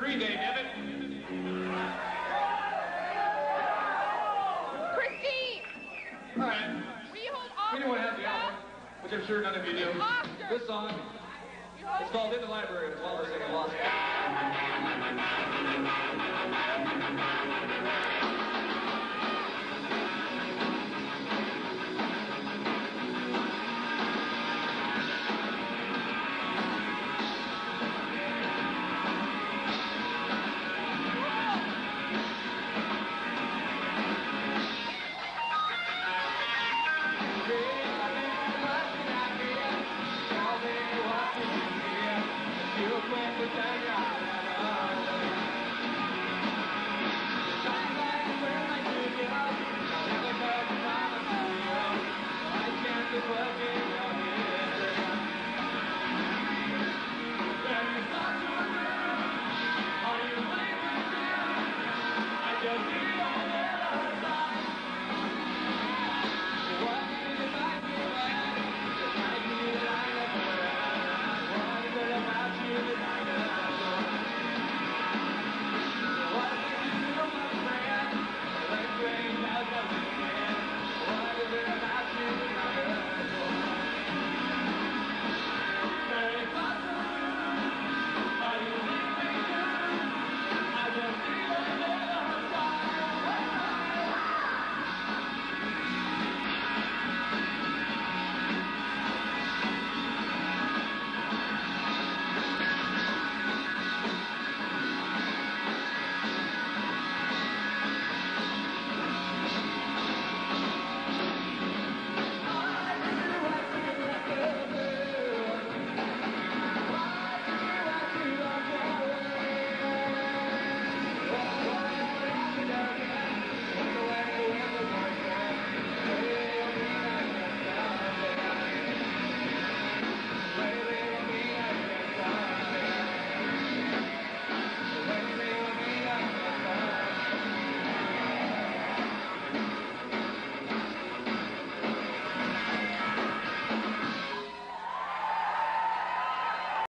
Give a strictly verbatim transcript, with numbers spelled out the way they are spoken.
Green Day, damn it. Christine! All right. Will you hold Oscar? Anyone have the album? Which I'm sure none of you do. Oscar! This song, it's called In the Library. It's while they're singing Lost.